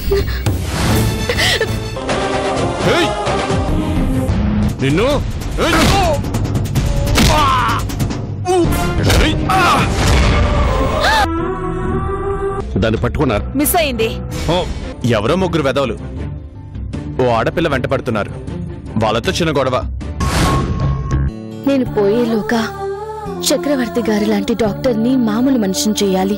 నిన్ను దాన్ని పట్టుకున్నారు. మిస్ అయింది. ఎవరో ముగ్గురు వెధవలు ఓ ఆడపిల్ల వెంట పడుతున్నారు. వాళ్ళతో చిన్న గొడవ. నేను పోయేలోగా చక్రవర్తి గారి లాంటి డాక్టర్ని మామూలు మనిషిని చేయాలి.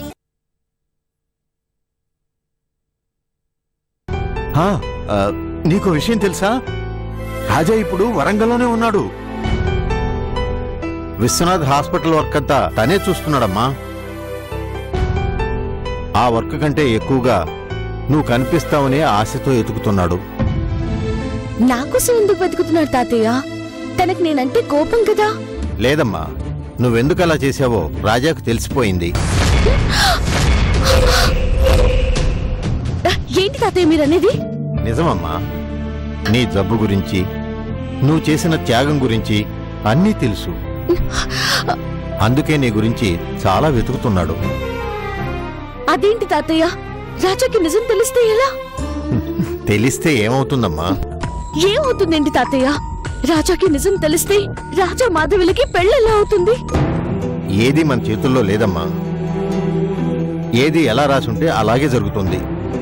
నీకు విషయం తెలుసా? రాజా ఇప్పుడు వరంగల్లోనే ఉన్నాడు. విశ్వనాథ్ హాస్పిటల్ వర్క్ అంతా తనే చూస్తున్నాడమ్మా. ఆ వర్క్ కంటే ఎక్కువగా నువ్వు కనిపిస్తావనే ఆశతో ఎతుకుతున్నాడు. నాకోసం ఎందుకు వెతుకుతున్నాడు తాతయ్య? తనకు నేనంటే కోపం కదా. లేదమ్మా, నువ్వెందుకు అలా చేశావో రాజాకు తెలిసిపోయింది. ఏంటి తాతయ్య మీరనేది? నిజమమ్మా, నీ జబ్బు గురించి నువ్వు చేసిన త్యాగం గురించి అన్నీ తెలుసు. అందుకే నీ గురించి చాలా వెతుకుతున్నాడు. అదేంటి తాతయ్య? రాజాకి నిజం తెలిస్తే ఎలా? తెలిస్తే ఏమవుతుందమ్మా? ఏమవుతుందేంటి తాతయ్య? రాజాకి నిజం తెలిస్తే రాజా మాధవిలకి పెళ్ళెలా అవుతుంది? ఏది మన చేతుల్లో లేదమ్మా. ఏది ఎలా రాసుంటే అలాగే జరుగుతుంది.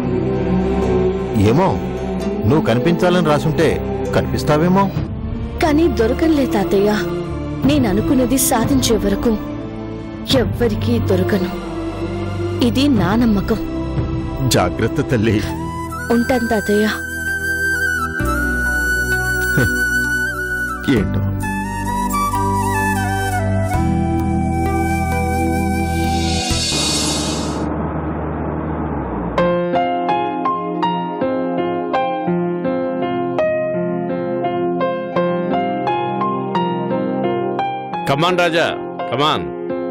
ఏమో, నువ్వు కనిపించాలని రాసుంటే కనిపిస్తావేమో. కానీ దొరకనులే తాతయ్య. నేను అనుకున్నది సాధించే వరకు ఎవ్వరికీ దొరకను. ఇది నా నమ్మకం. జాగ్రత్త తల్లి. ఉంటాను తాతయ్య. ఏంటో కమాన్ రాజా, కమాన్.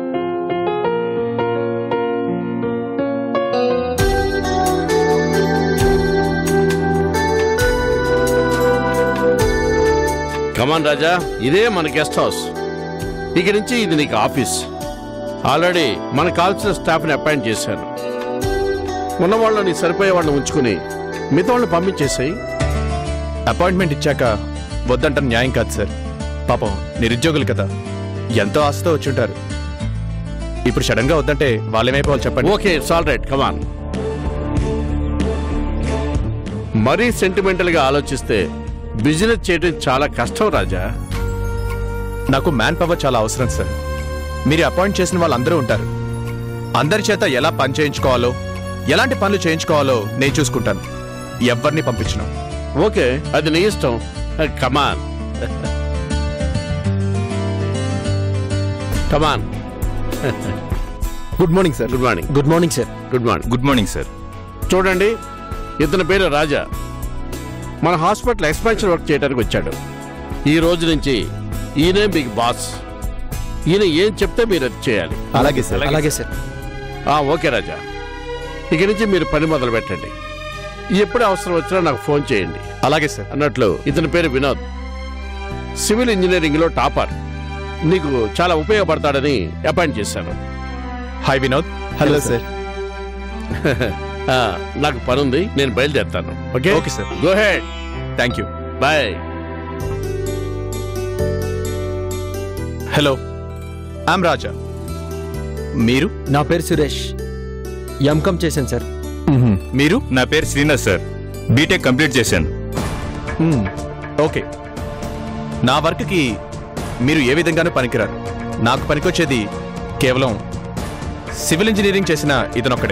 కమాన్ రాజా, ఇదే మన గెస్ట్ హౌస్. ఇక నుంచి ఇది నీకు ఆఫీస్. ఆల్రెడీ మనకు కావాల్సిన స్టాఫ్ని అపాయింట్ చేశాను. ఉన్న వాళ్ళని సరిపోయే వాళ్ళని ఉంచుకుని మిగతా వాళ్ళని పంపించేసాయి. అపాయింట్మెంట్ ఇచ్చాక వద్దంటారు న్యాయం కాదు సార్. పాపం నిరుద్యోగులు కదా, ఎంతో ఆశతో వచ్చుంటారు. ఇప్పుడు సడన్ గా వద్దంటే వాళ్ళేమైపోవాలి చెప్పండి. Okay, it's all right, come on. మరీ సెంటిమెంటల్ గా ఆలోచిస్తే బిజినెస్ చేయడం చాలా కష్టం రాజా. నాకు మ్యాన్ పవర్ చాలా అవసరం సార్. మీరు అపాయింట్ చేసిన వాళ్ళందరూ ఉంటారు. అందరి చేత ఎలా పని చేయించుకోవాలో, ఎలాంటి పనులు చేయించుకోవాలో నేను చూసుకుంటాను. ఎవరిని పంపించను. ఓకే, అది నీ ఇష్టం. Come on come on. Good morning sir. Good morning. Good morning sir. Good morning. Good morning sir. చూడండి, ఇతని పేరు రాజా. మన హాస్పిటల్ ఎక్స్పాన్షన్ వర్క్ చేయడానికి వచ్చాడు. ఈ రోజు నుంచి ఈయనే మీకు బాస్. ఈయన ఏం చెప్తే మీరు అది చేయాలి. అలాగే సార్. అలాగే సార్. ఓకే రాజా, ఇక నుంచి మీరు పని మొదలు పెట్టండి. ఎప్పుడు అవసరం వచ్చినా నాకు ఫోన్ చేయండి. అలాగే సార్. అన్నట్లు ఇతని పేరు వినోద్. సివిల్ ఇంజనీరింగ్ లో టాపర్. నీకు చాలా ఉపయోగపడతాడని అపాయింట్ చేశాను. హాయ్ వినోద్. Hello sir. నాకు పని ఉంది, నేను బయలుదేరుతాను. Okay okay sir. Go ahead. Thank you. Bye. Hello, I'm Raja. మీరు? నా పేరు సురేష్, ఎంకామ్ చేశాను సార్. మీరు? నా పేరు శ్రీనాథ్ సార్, బీటెక్ కంప్లీట్ చేశాను. ఓకే. నా వర్క్కి మీరు ఏ విధంగానూ పనికిరారు. నాకు పనికొచ్చేది కేవలం సివిల్ ఇంజనీరింగ్ చేసిన ఇతనొక్కడే.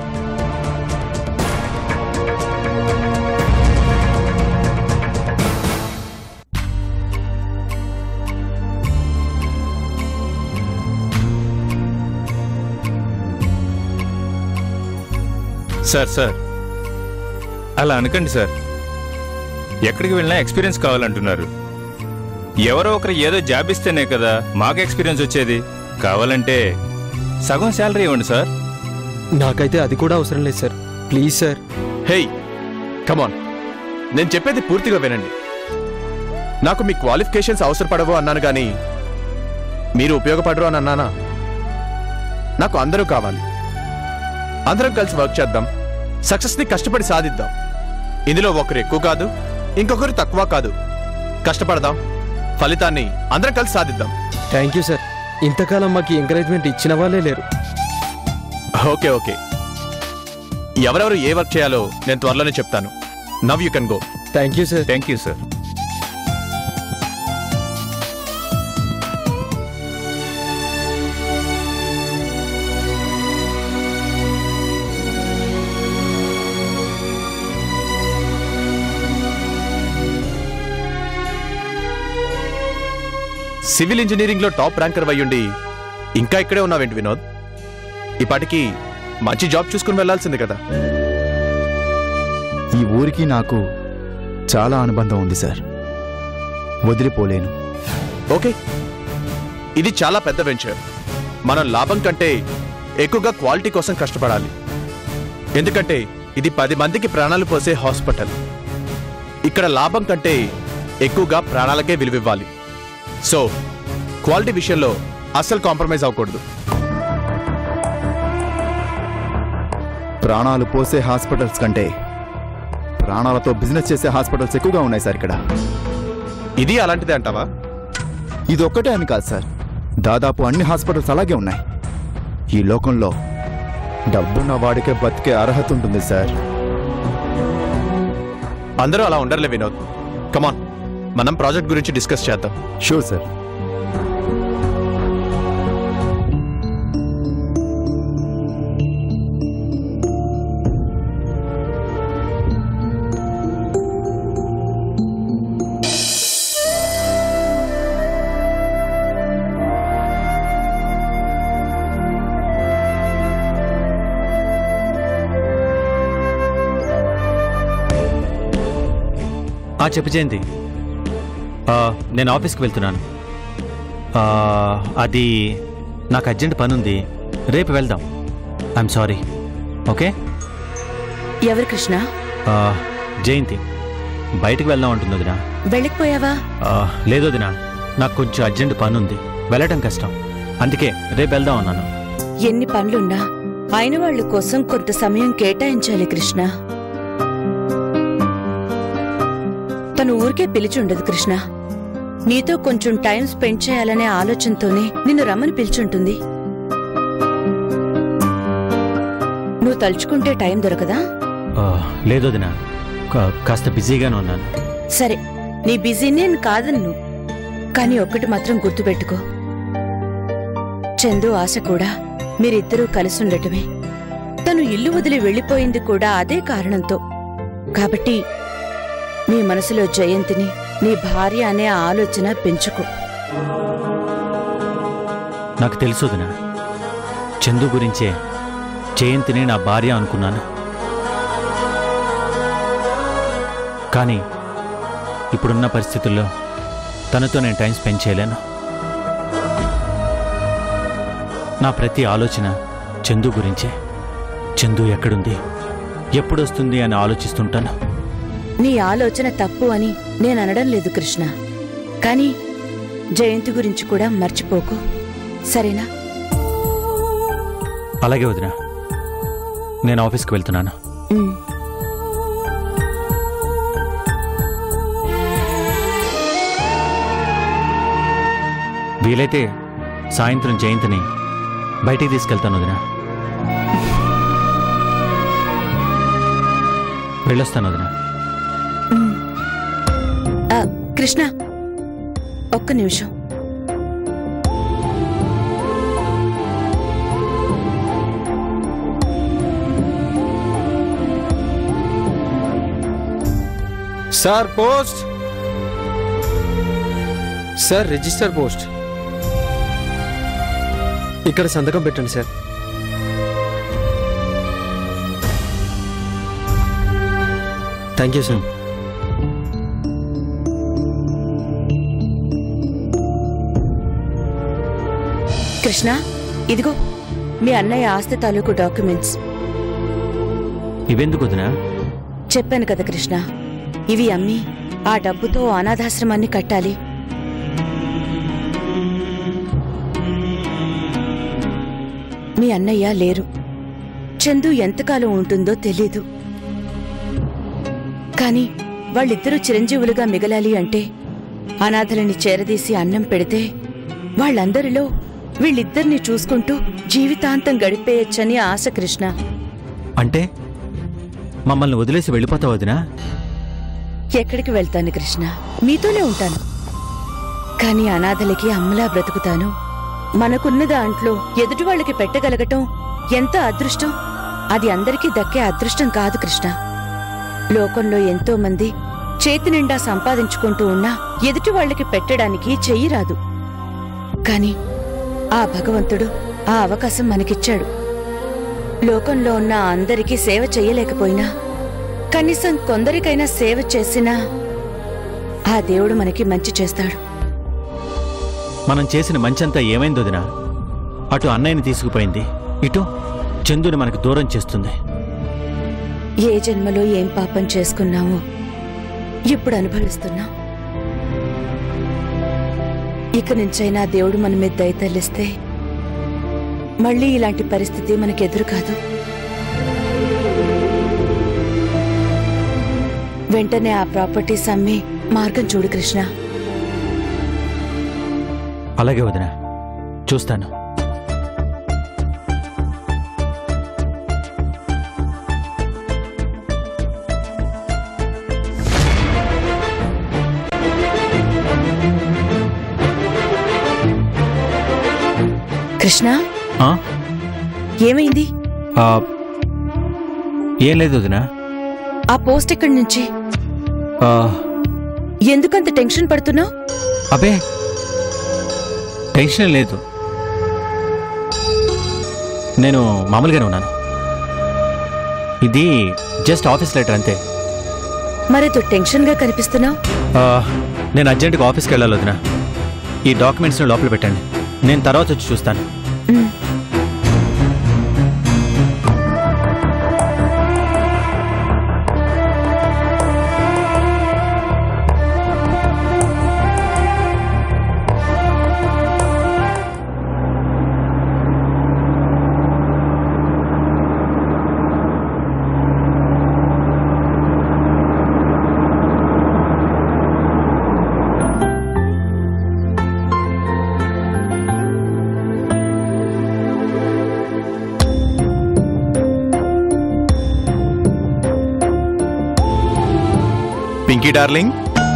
సార్ అలా అనకండి సార్. ఎక్కడికి వెళ్ళినా ఎక్స్పీరియన్స్ కావాలంటున్నారు. ఎవరో ఒకరు ఏదో జాబ్ ఇస్తేనే కదా మాకు ఎక్స్పీరియన్స్ వచ్చేది. కావాలంటే సగం శాలరీ ఇవ్వండి సార్. నాకైతే అది కూడా అవసరం లేదు sir, please sir. Hey, come on, నేను చెప్పేది పూర్తిగా వినండి. నాకు మీ క్వాలిఫికేషన్స్ అవసరపడవు అన్నాను కానీ మీరు ఉపయోగపడరు అని అన్నానా? నాకు అందరూ కావాలి. అందరం కలిసి వర్క్ చేద్దాం. సక్సెస్ ని కష్టపడి సాధిద్దాం. ఇందులో ఒకరు ఎక్కువ కాదు, ఇంకొకరు తక్కువ కాదు. కష్టపడదాం, ఫలితాన్ని అందరం కలిసి సాధిద్దాం. Thank you sir. ఇంతకాలం మాకు ఎంకరేజ్మెంట్ ఇచ్చిన వాళ్ళే లేరు. ఓకే ఓకే, ఎవరెవరు ఏ వర్క్ చేయాలో నేను త్వరలోనే చెప్తాను. Now you can go. Thank you sir. Thank you sir. Civil engineering లో టాప్ ర్యాంకర్ అయ్యుండి ఇంకా ఇక్కడే ఉన్నావేంటి వినోద్? ఈ పాటికి మంచి జాబ్ చూసుకుని వెళ్లాల్సింది కదా. ఈ ఊరికి నాకు చాలా అనుబంధం ఉంది సార్, వదిలిపోలేను. ఓకే, ఇది చాలా పెద్ద వెంచర్. మనం లాభం కంటే ఎక్కువగా క్వాలిటీ కోసం కష్టపడాలి. ఎందుకంటే ఇది 10 మందికి ప్రాణాలు పోసే హాస్పిటల్. ఇక్కడ లాభం కంటే ఎక్కువగా ప్రాణాలకే విలువివ్వాలి. సో క్వాలిటీ విషయంలో అస్సలు కాంప్రమైజ్ అవ్వకూడదు. ప్రాణాలు పోసే హాస్పిటల్స్ కంటే ప్రాణాలతో బిజినెస్ చేసే హాస్పిటల్స్ ఎక్కువగా ఉన్నాయి సార్ ఇక్కడ. ఇది అలాంటిదే అంటావా? ఇది ఒక్కటే అని కాదు సార్, దాదాపు అన్ని హాస్పిటల్స్ అలాగే ఉన్నాయి. ఈ లోకంలో డబ్బున్న వాడికే బతికే అర్హత ఉంటుంది సార్. అందరూ అలా ఉండర్లే వినోద్. కమాన్, మనం ప్రాజెక్ట్ గురించి డిస్కస్ చేద్దాం. Sure sir. చెప్పు జయంతి. నేను ఆఫీస్కి వెళ్తున్నాను. అది నాకు అర్జెంట్ పని ఉంది, రేపు వెళ్దాం. I'm sorry. ఓకే. ఎవరు కృష్ణ? జయంతి బయటికి వెళ్దాం అంటుంది వదినా. వెళ్ళకపోయావా? లేదు వదినా, నాకు కొంచెం అర్జెంట్ పని ఉంది, వెళ్ళటం కష్టం. అందుకే రేపు వెళ్దాం అన్నాను. ఎన్ని పనులున్నా అయిన వాళ్ళ కోసం కొంత సమయం కేటాయించాలి కృష్ణ. తను ఊరికే పిలిచుండదు కృష్ణ. నీతో కొంచెం టైం స్పెండ్ చేయాలనే ఆలోచనతోనే నిన్ను రమ్మని పిలిచుంటుంది. నువ్వు తలుచుకుంటే టైం దొరకదా? లేదు వదినా, కాస్త బిజీగానే ఉన్నాను. సరే, నీ బిజీని నేను కాదన్ను, కానీ ఒక్కటి మాత్రం గుర్తుపెట్టుకో. చందు ఆశ కూడా మీరిద్దరూ కలిసుండటమే. తను ఇల్లు వదిలి వెళ్లిపోయింది కూడా అదే కారణంతో. కాబట్టి నీ మనసులో జయంతిని నీ భార్య అనే ఆలోచన పెంచుకో. నాకు తెలుసు వదినా, చందు గురించే జయంతిని నా భార్య అనుకున్నాను. కానీ ఇప్పుడున్న పరిస్థితుల్లో తనతో నేను టైం స్పెండ్ చేయలేను. నా ప్రతి ఆలోచన చందు గురించే. చందు ఎక్కడుంది, ఎప్పుడొస్తుంది అని ఆలోచిస్తుంటాను. నీ ఆలోచన తప్పు అని నేను అనడం లేదు కృష్ణ, కానీ జయంతి గురించి కూడా మర్చిపోకు, సరేనా? అలాగే వదినా, నేను ఆఫీస్కి వెళ్తున్నాను. వీలైతే సాయంత్రం జయంతిని బయటికి తీసుకెళ్తాను వదినా. వెళ్ళొస్తాను వదినా. కృష్ణ, ఒక్క నిమిషం. Sir post. Sir register post. ఇక్కడ సంతకం పెట్టండి sir. Thank you sir. Krishna, ఇదిగో మీ అన్నయ్య ఆస్తి తాలూకు డాక్యుమెంట్స్. ఇవెందుకు వదినా? చెప్పాను కదా కృష్ణ, ఇవి అమ్మి ఆ డబ్బుతో అనాథాశ్రమాన్ని కట్టాలి. మీ అన్నయ్య లేరు, చందు ఎంతకాలం ఉంటుందో తెలీదు. కాని వాళ్ళిద్దరూ చిరంజీవులుగా మిగలాలి అంటే అనాథలని చేరదీసి అన్నం పెడితే వాళ్ళందరిలో వీళ్ళిద్దరిని చూసుకుంటూ జీవితాంతం గడిపేయచ్చని ఆశ కృష్ణ. అంటే మమ్మల్ని వదిలేసి వెళ్ళిపోతావు వదినా? ఎక్కడికి వెళ్తాను కృష్ణ, మీతోనే ఉంటాను. కాని అనాథలకి అమ్మలా బ్రతుకుతాను. మనకున్న దాంట్లో ఎదుటి వాళ్ళకి పెట్టగలగటం ఎంత అదృష్టం. అది అందరికీ దక్కే అదృష్టం కాదు కృష్ణ. లోకంలో ఎంతో మంది చేతి నిండా సంపాదించుకుంటూ ఉన్నా ఎదుటి వాళ్ళకి పెట్టడానికి చెయ్యి రాదు. కాని ఆ భగవంతుడు ఆ అవకాశం మనకిచ్చాడు. లోకంలో ఉన్న అందరికీ సేవ చెయ్యలేకపోయినా కనీసం కొందరికైనా సేవ చేసినా ఆ దేవుడు మనకి మంచి చేస్తాడు. మనం చేసిన మంచంతా ఏమైంది వదినా? అటు అన్నయ్యని తీసుకుపోయింది, ఇటు చందుని మనకు దూరం చేస్తుంది. ఏ జన్మలో ఏం పాపం చేసుకున్నామో ఇప్పుడు అనుభవిస్తున్నాం. ఇక నుంచైనా దేవుడు మన మీద దయ తల్లిస్తే మళ్ళీ ఇలాంటి పరిస్థితి మనకెదురు కాదు. వెంటనే ఆ ప్రాపర్టీస్ అమ్మి మార్గం చూడు కృష్ణ. అలాగే వదినా, చూస్తాను. కృష్ణ, ఆ? ఏమైంది? ఏం లేదు వదినా. ఆ పోస్ట్ ఎక్కడి నుంచి? ఎందుకంత టెన్షన్ పడుతున్నావు? అబే, టెన్షన్ లేదు. నేను మామూలుగానే ఉన్నాను. ఇది జస్ట్ ఆఫీస్ లెటర్ అంతే. మరేదో టెన్షన్ గా కనిపిస్తున్నావు. నేను అర్జెంటుగా ఆఫీస్కి వెళ్ళాలి వదినా. ఈ డాక్యుమెంట్స్ని లోపల పెట్టండి, నేను తర్వాత వచ్చి చూస్తాను. పింకీ డార్లింగ్.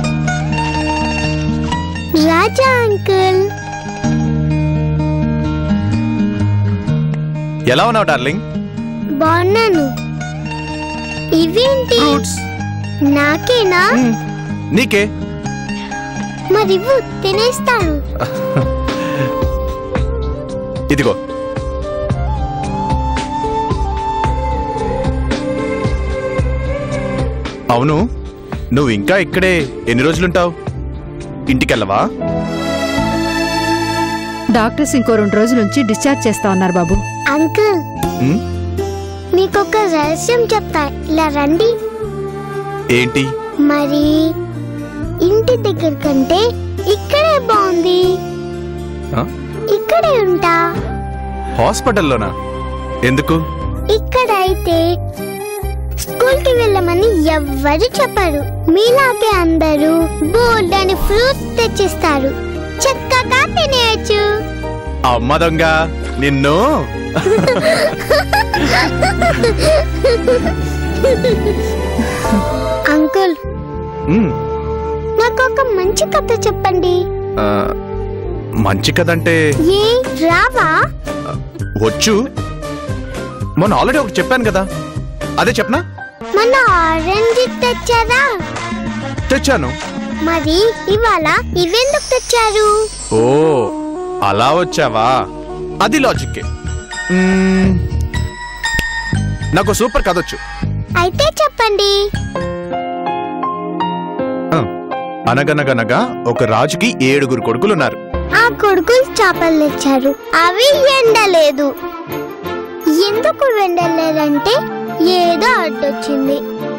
రాజా అంకుల్, ఎలా ఉన్నావు డార్లింగ్? బాగున్నాను. ఇవేంటి? నాకేనా? నీకే. మరివ్వు, తినేస్తాను. ఇదిగో. అవును, నువ్వు ఇంకా ఇక్కడే ఎన్ని రోజులుంటావు? ఇంటికెళ్ళవా? డాక్టర్స్ ఇంకో 2 రోజుల నుంచి డిశ్చార్జ్ చేస్తా ఉన్నారు బాబు. అంకుల్, మీకొక రహస్యం చెప్తా, ఇలా రండి. ఏంటి? మరి ఇంటి దగ్గర కంటే ఇక్కడే బాగుంది. ఇక్కడే ఉంటా. హాస్పిటల్లోనా? ఎందుకు? ఇక్కడైతే స్కూల్ కి వెళ్ళమని ఎవ్వరు చెప్పరు. మీలాగే అందరూ బోల్డ్ అని ఫ్రూట్స్ తెచ్చిస్తారు, చక్కగా తినేయచ్చు. అమ్మ దొంగ నిన్ను. అంకుల్, నాకు ఒక మంచి కథ చెప్పండి. మంచి కథ అంటే? ఏ రావా? వచ్చు, మొన్న ఆల్రెడీ ఒకటి చెప్పాను కదా, అదే చెప్పనా? మన ఆరెంజ్ తెచ్చారా? తెచ్చాను. మరి ఇవాళ ఇవెందుకు తెచ్చారు? ఓ, అలా వచ్చావా? అది లాజిక్కే. నాకు సూపర్ కథ వచ్చు. అయితే చెప్పండి. అనగనగనగా ఒక రాజుకి 7 కొడుకులున్నారు. ఆ కొడుకులు చేపలు తెచ్చారు, అవి ఎండలేదు. ఎందుకు ఎండలేదంటే ఏదో అడ్డొచ్చింది.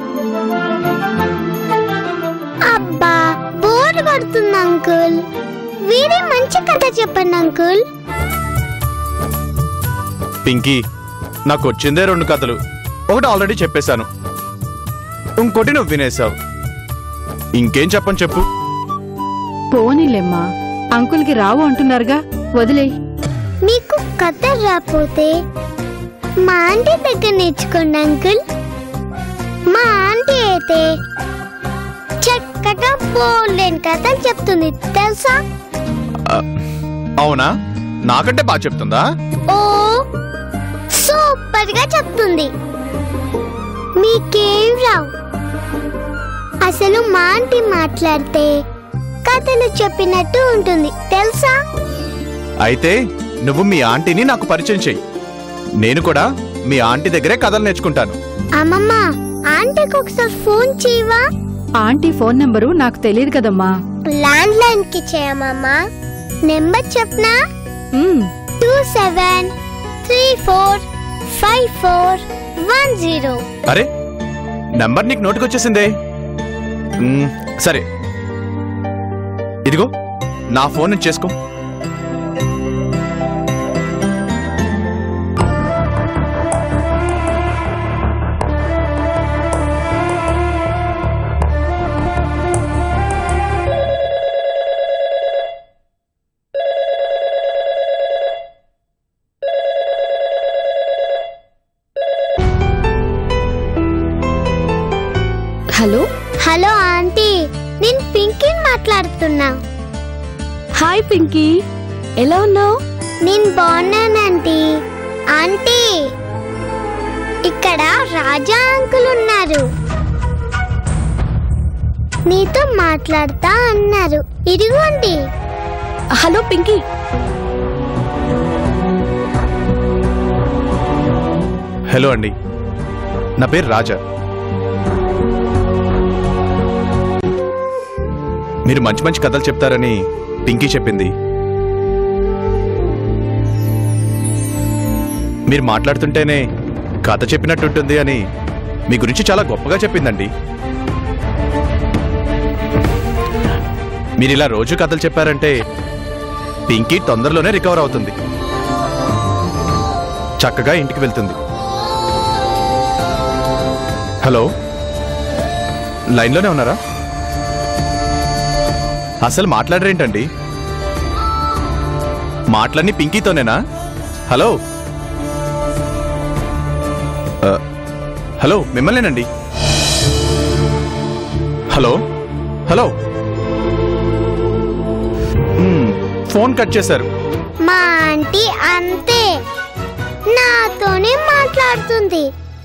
అబ్బా, బోర్ కొడుతుంది అంకుల్. వేరే మంచి కథ చెప్పండి అంకుల్. పింకీ, నాకు వచ్చిందే 2 కథలు. ఒకటి ఆల్రెడీ చెప్పేశాను, ఇంకోటి నువ్వు వినేశావు. ఇంకేం చెప్పని చెప్పు. పోనీలేమ్మా, అంకుల్కి రావు అంటున్నారుగా, వదిలే. మీకు కథ రాపోతే మా ఆంటీ దగ్గర నేర్చుకోండి అంకుల్. మా ఆంటీ అయితే చక్కగా బోల్డెన్ కథలు చెప్తుంది తెలుసా? అవునా? నాకంటే బాగా చెప్తుందా? ఓ సూపర్ గా చెప్తుంది. మీకేం రావు. అసలు మా ఆంటీ మాట్లాడితే కథలు చెప్పినట్టు ఉంటుంది తెలుసా? అయితే నువ్వు మీ ఆంటీని నాకు పరిచయం చెయ్యి. నేను కూడా మీ ఆంటీ దగ్గరే కథలు నేర్చుకుంటాను. అమ్మమ్మ, ఆంటీకి ఒకసారి ఫోన్ చేయవా? ఆంటీ ఫోన్ నంబరు నాకు తెలియదు కదమ్మా. ల్యాండ్ లైన్ కి చేయమమ్మా. నెంబర్ చెప్పనా? 27345410. అరే, నంబర్ నీకు నోటికొచ్చేసిందే. సరే, ఇదిగో నా ఫోన్ నుంచి చేసుకో. హలో హలో ఆంటీ, నేను పింకీ మాట్లాడుతున్నా. హాయ్ పింకీ, ఎలా ఉన్నావు? నేను బాగున్నానంటీ. ఆంటీ, ఇక్కడ రాజా అంకుల్ ఉన్నారు, నీతో మాట్లాడతా అన్నారు. ఇదిగోండి. హలో పింకీ. హలో అండి, నా పేరు రాజా. మీరు మంచి మంచి కథలు చెప్తారని పింకీ చెప్పింది. మీరు మాట్లాడుతుంటేనే కథ చెప్పినట్టుంటుంది అని మీ గురించి చాలా గొప్పగా చెప్పిందండి. మీరు ఇలా రోజు కథలు చెప్పారంటే పింకీ తొందరలోనే రికవర్ అవుతుంది, చక్కగా ఇంటికి వెళ్తుంది. హలో, లైన్లోనే ఉన్నారా? అసలు మాట్లాడరేంటండి? మాట్లాడి పింకీతోనేనా? హలో హలో, మిమ్మల్నేనండి. హలో హలో, ఫోన్ కట్ చేశారు. మా ఆంటీ అంతే, నాతోనే మాట్లాడుతుంది.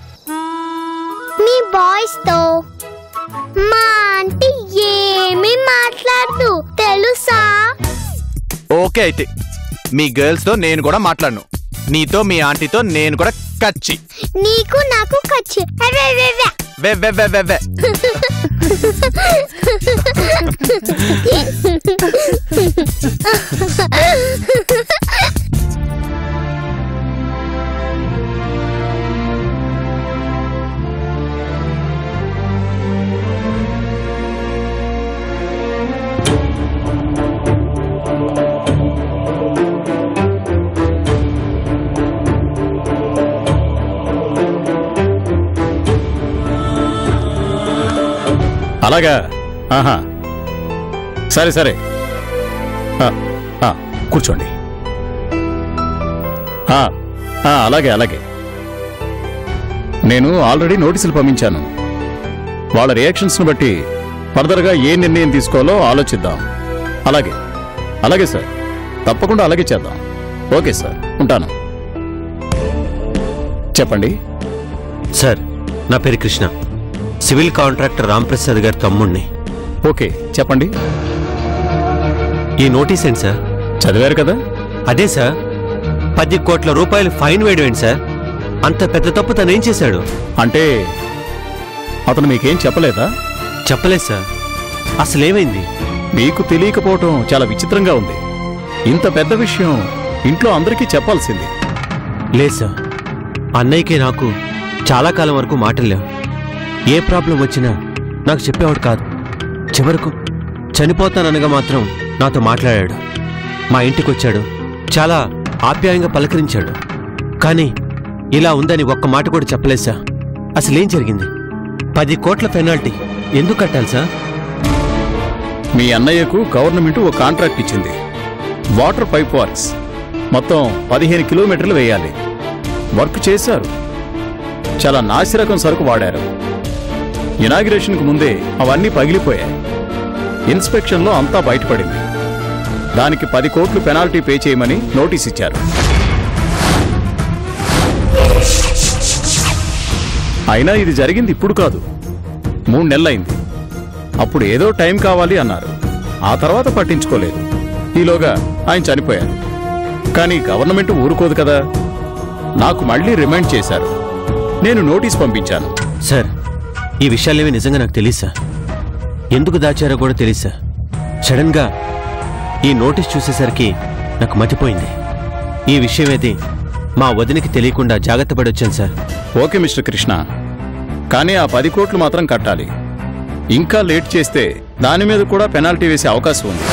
మీ బాయ్స్ తో మా ఆంటీ ఏమీ మాట్లాడదు తెలుసా? ఓకే, అయితే మీ గర్ల్స్ తో నేను కూడా మాట్లాడను. నీతో మీ ఆంటీతో నేను కూడా కచ్చి. నీకు నాకు కచ్చి. అలాగా? ఆహా, సరే సరే, కూర్చోండి. అలాగే అలాగే. నేను ఆల్రెడీ నోటీసులు పంపించాను. వాళ్ళ రియాక్షన్స్ను బట్టి ఫర్దర్గా ఏ నిర్ణయం తీసుకోవాలో ఆలోచిద్దాం. అలాగే అలాగే సార్, తప్పకుండా అలాగే చేద్దాం. ఓకే సార్, ఉంటాను. చెప్పండి సార్. నా పేరు కృష్ణ, సివిల్ కాంట్రాక్టర్ రాంప్రసాద్ గారి తమ్ముణ్ణి. ఓకే, చెప్పండి. ఈ నోటీస్ ఏంటి సార్? చదివారు కదా? అదే సార్, 10 కోట్ల రూపాయలు ఫైన్ వేయడం ఏంటి సార్? అంత పెద్ద తప్పు తనేం చేశాడు? అంటే అతను మీకేం చెప్పలేదా? చెప్పలేదు సార్. అసలేమైంది? మీకు తెలియకపోవటం చాలా విచిత్రంగా ఉంది. ఇంత పెద్ద విషయం ఇంట్లో అందరికీ చెప్పాల్సింది. లేదు సార్, అన్నయ్యకి నాకు చాలా కాలం వరకు మాటలేవు. ఏ ప్రాబ్లం వచ్చినా నాకు చెప్పేవాడు కాదు. చివరకు చనిపోతాననగా మాత్రం నాతో మాట్లాడాడు. మా ఇంటికి వచ్చాడు, చాలా ఆప్యాయంగా పలకరించాడు. కానీ ఇలా ఉందని ఒక్క మాట కూడా చెప్పలేదు సార్. అసలేం జరిగింది? 10 కోట్ల పెనాల్టీ ఎందుకు కట్టాలి సార్? మీ అన్నయ్యకు గవర్నమెంట్ ఓ కాంట్రాక్ట్ ఇచ్చింది. వాటర్ పైప్ వర్క్స్ మొత్తం 15 కిలోమీటర్లు వేయాలి. వర్క్ చేశారు. చాలా నాసిరకం సరుకు వాడారు. ఇనాగ్రేషన్కు ముందే అవన్నీ పగిలిపోయాయి. ఇన్స్పెక్షన్లో అంతా బయటపడింది. దానికి 10 కోట్లు పెనాల్టీ పే చేయమని నోటీస్ ఇచ్చారు. అయినా ఇది జరిగింది ఇప్పుడు కాదు, 3 నెలలైంది. అప్పుడు ఏదో టైం కావాలి అన్నారు. ఆ తర్వాత పట్టించుకోలేదు. ఈలోగా ఆయన చనిపోయారు. కానీ గవర్నమెంట్ ఊరుకోదు కదా. నాకు మళ్ళీ రిమైండ్ చేశారు. నేను నోటీస్ పంపించాను. సార్, ఈ విషయాలేవి నిజంగా నాకు తెలియదు సార్. ఎందుకు దాచారో కూడా తెలియదు సార్. సడన్గా ఈ నోటీస్ చూసేసరికి నాకు మతిపోయింది. ఈ విషయం ఏది మా వదినికి తెలియకుండా జాగ్రత్త పడి వచ్చాను సార్. ఓకే మిస్టర్ కృష్ణ, కానీ ఆ 10 కోట్లు మాత్రం కట్టాలి. ఇంకా లేట్ చేస్తే దాని మీద కూడా పెనాల్టీ వేసే అవకాశం ఉంది.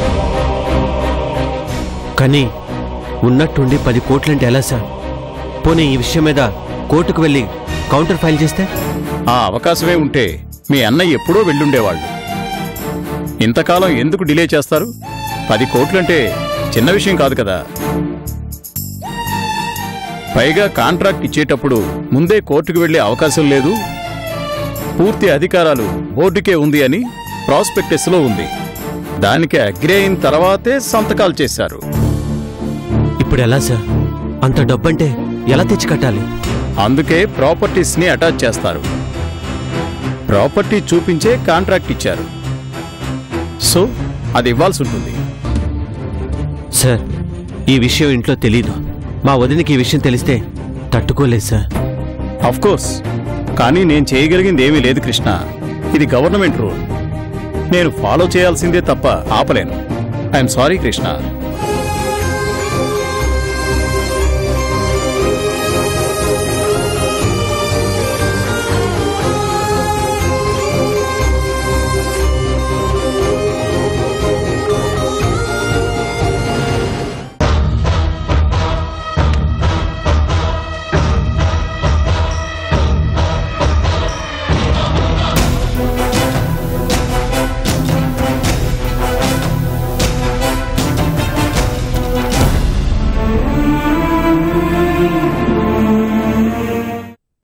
కానీ ఉన్నట్టుండి 10 కోట్లంటే ఎలా సార్? పోనీ ఈ విషయం మీద కోర్టుకు వెళ్ళి కౌంటర్ ఫైల్ చేస్తే? ఆ అవకాశమే ఉంటే మీ అన్నయ్య ఎప్పుడో వెళ్ళుండేవాళ్ళు. ఇంతకాలం ఎందుకు డిలే చేస్తారు? 10 కోట్లంటే చిన్న విషయం కాదు కదా. పైగా కాంట్రాక్ట్ ఇచ్చేటప్పుడు ముందే కోర్టుకు వెళ్లే అవకాశం లేదు. పూర్తి అధికారాలు బోర్డుకే ఉంది అని ప్రాస్పెక్టస్లో ఉంది. దానికి అగ్రి అయిన తర్వాతే సంతకాలు చేశారు. ఇప్పుడు ఎలా సార్? అంత డబ్బంటే ఎలా తెచ్చి కట్టాలి? అందుకే ప్రాపర్టీస్ని అటాచ్ చేస్తారు. ప్రాపర్టీ చూపించే కాంట్రాక్ట్ ఇచ్చారు. సో అది ఇవ్వాల్సి ఉంటుంది. సార్, ఈ విషయం ఇంట్లో తెలీదు. మా వదినికి ఈ విషయం తెలిస్తే తట్టుకోలేదు సార్. అఫ్కోర్స్, కానీ నేను చేయగలిగింది ఏమీ లేదు కృష్ణ. ఇది గవర్నమెంట్ రూల్. నేను ఫాలో చేయాల్సిందే తప్ప ఆపలేను. I'm sorry Krishna.